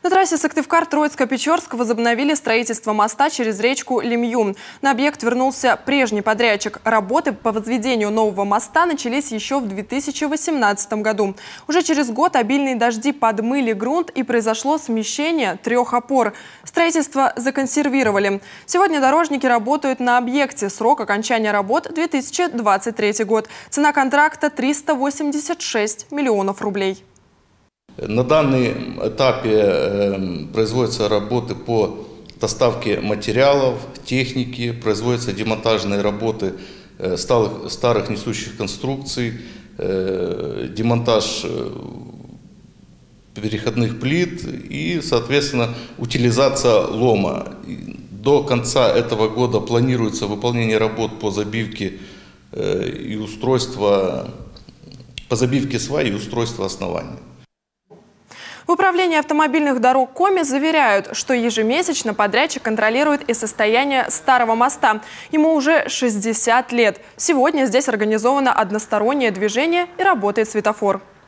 На трассе Сыктывкар-Троицко-Печорск возобновили строительство моста через речку Лимью. На объект вернулся прежний подрядчик. Работы по возведению нового моста начались еще в 2018 году. Уже через год обильные дожди подмыли грунт и произошло смещение 3 опор. Строительство законсервировали. Сегодня дорожники работают на объекте. Срок окончания работ – 2023 год. Цена контракта – 386 миллионов рублей. На данном этапе производятся работы по доставке материалов, техники, производятся демонтажные работы старых несущих конструкций, демонтаж переходных плит и, соответственно, утилизация лома. До конца этого года планируется выполнение работ по забивке и по забивке свай и устройству основания. В управлении автомобильных дорог Коми заверяют, что ежемесячно подрядчик контролирует и состояние старого моста. Ему уже 60 лет. Сегодня здесь организовано одностороннее движение и работает светофор.